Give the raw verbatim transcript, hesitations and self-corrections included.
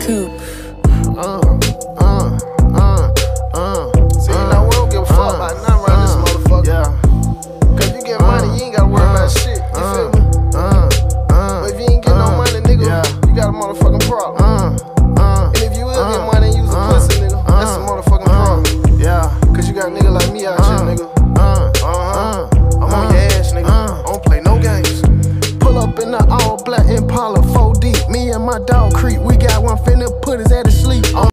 YouTube. Uh, uh, uh, uh. See, now we don't give a fuck about nothing around this motherfucker. Yeah. Cause you get money, you ain't gotta worry about shit. You feel me? Uh, uh, but if you ain't get no money, nigga, you got a motherfucking problem. Uh, uh, and if you will get money and use a pussy, nigga, that's a motherfucking problem. Yeah. Cause you got nigga like me out here, nigga. Uh, uh, I'm on your ass, nigga. I don't play no games. Pull up in the all black Impala four deep. Me and my dog Creep, we got one finna put his ass to sleep.